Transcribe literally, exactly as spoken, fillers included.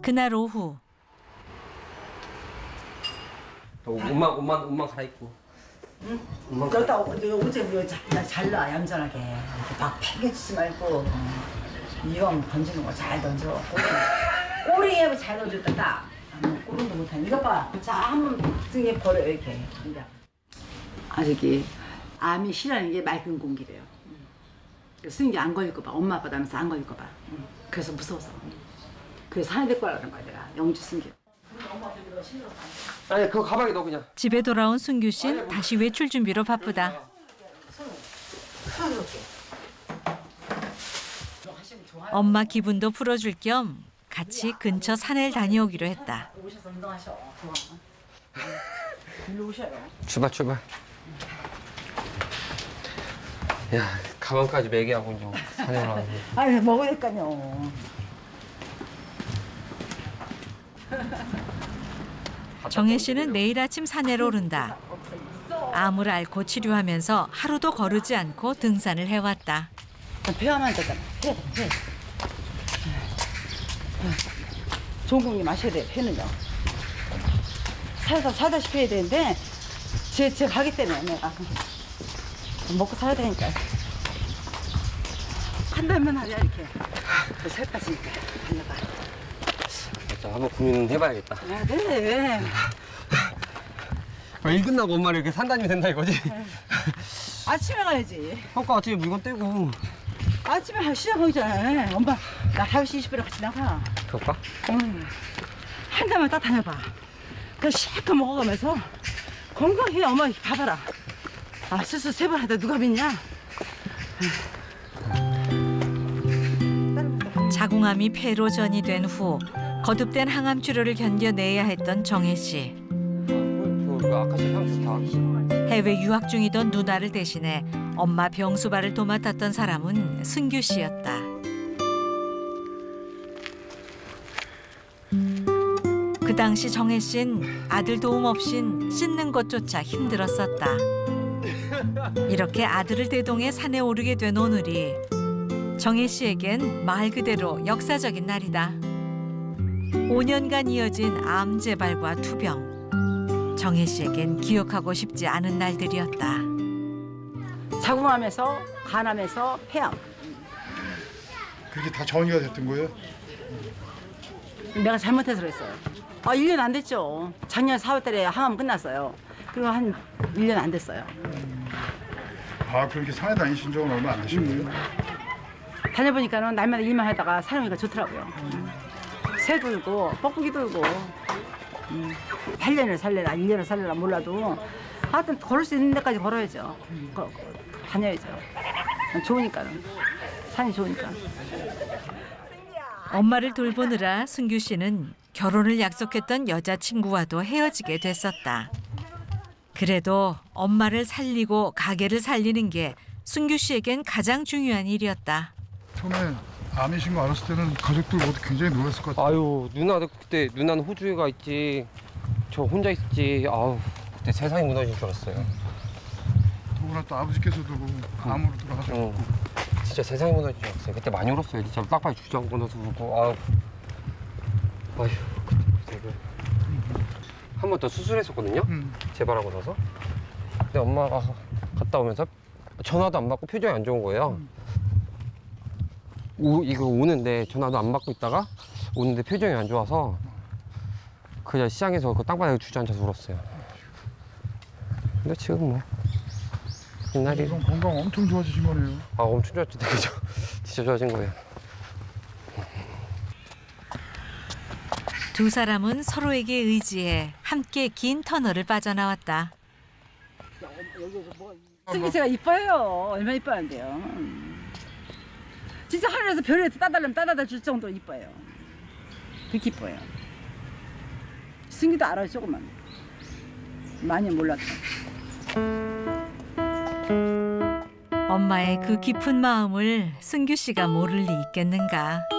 그날 오후. 옷만 옷만 옷만 갈아입고. 응? 너다 어제 잘라 얌전하게 이렇게 막 팽개치지 말고 이왕 던지는 거 잘 던져. 꼬리 꼬리에 잘 던졌다 딱. 꼬리도 못하니 이거 봐. 자 한번 등에 버려 이렇게. 아직이 암이 싫어하는 게 맑은 공기래요. 쓰는 게 안 걸릴까 봐. 엄마 아빠다면서 안 걸릴까 봐. 그래서 무서워서. 그래서 산에 데리고 가라는 거야 내가. 영주 승기. 아니 그거 가방에 넣어 그냥. 집에 돌아온 승규 씨는 다시 외출 준비로 바쁘다. 엄마 기분도 풀어줄 겸 같이 근처 산을 다녀오기로 했다. 오셔서 운동하셔. 일로 오셔요. 출발 출발. 야 가방까지 매개하고 이제 산에 올라가고. 아니 먹으니까요. 정혜 씨는 매일 아침 산에로 오른다. 암을 앓고 치료하면서 하루도 거르지 않고 등산을 해왔다. 배워만 되잖아. 배, 배. 좋은 공기 마셔야 돼, 배는요. 살다, 살다시피 해야 되는데, 제, 제 가기 때문에 내가. 먹고 살아야 되니까. 한 달만 하자, 이렇게. 살 빠지니까. 달려봐. 자, 한번 고민은 해봐야겠다. 아, 그래. 일 끝나고 엄마를 이렇게 산다니면 된다 이거지? 아침에 가야지. 아까 아침에 물건 떼고. 아침에 시작하기 전에 엄마 나 다섯 시 이십 분에 같이 나가. 그럴까? 응. 한 달만 딱 다녀봐. 그 실컷 먹어가면서 건강해. 엄마 봐봐라. 아 수술 세 번 하다 누가 믿냐? 자궁암이 폐로 전이된 후 거듭된 항암 치료를 견뎌내야 했던 정혜 씨. 그 아카시아 향수 다. 해외 유학 중이던 누나를 대신해 엄마 병수발을 도맡았던 사람은 승규 씨였다. 그 당시 정혜 씨는 아들 도움 없인 씻는 것조차 힘들었었다. 이렇게 아들을 대동해 산에 오르게 된 오늘이 정혜 씨에겐 말 그대로 역사적인 날이다. 오 년간 이어진 암 재발과 투병. 정혜 씨에겐 기억하고 싶지 않은 날들이었다. 자궁암에서 간암에서 폐암. 그게 다 정리가 됐던 거예요? 내가 잘못해서 그랬어요. 아, 일 년 안 됐죠. 작년 사월 달에 항암 끝났어요. 그리고 한 일 년 안 됐어요. 아, 그렇게 산에 다니신 적은 얼마 안 되신 거예요? 다녀보니까는 날마다 일만 하다가 살아오니까 좋더라고요. 새 돌고 뻐꾸기 돌고 음, 팔 년을 살래라 일 년을 살래라 몰라도 하여튼 걸을 수 있는 데까지 걸어야죠. 거, 다녀야죠. 좋으니까는. 산이 좋으니까. 엄마를 돌보느라 승규 씨는 결혼을 약속했던 여자친구와도 헤어지게 됐었다. 그래도 엄마를 살리고 가게를 살리는 게 승규 씨에겐 가장 중요한 일이었다. 처음에 암이신 거 알았을 때는 가족들 모두 굉장히 놀랐을 것 같아요. 아유 누나도 그때 누나는 호주에 가 있지. 저 혼자 있었지. 아우 그때 세상이 무너질 줄 알았어요. 더구나 또 아버지께서도 암으로 돌아가셨고. 응. 진짜 세상이 무너질 줄 알았어요. 그때 많이 울었어요. 진짜 빡빡이 주저앉고 나서 울고. 아우. 아휴 그때 한 번 더 수술했었거든요. 음. 재발하고 나서. 근데 엄마가 갔다 오면서 전화도 안 받고 표정이 안 좋은 거예요. 음. 오, 이거 오는데 전화도 안 받고 있다가 오는데 표정이 안 좋아서 그냥 시장에서 그 땅바닥에 주저앉아서 울었어요. 근데 지금 뭐 옛날이 그럼 건강 엄청 좋아지신 거네요. 아 엄청 좋았죠. 그죠? 진짜 좋아진 거예요. 두 사람은 서로에게 의지해 함께 긴 터널을 빠져나왔다. 승기 씨가 이뻐요. 얼마나 이뻐한데요. 진짜 하늘에서 별에서 따달라면 따다다 줄 정도로 이뻐요. 그렇게 이뻐요. 승기도 알아요, 조금만. 많이 몰랐죠. 엄마의 그 깊은 마음을 승규 씨가 모를 리 있겠는가.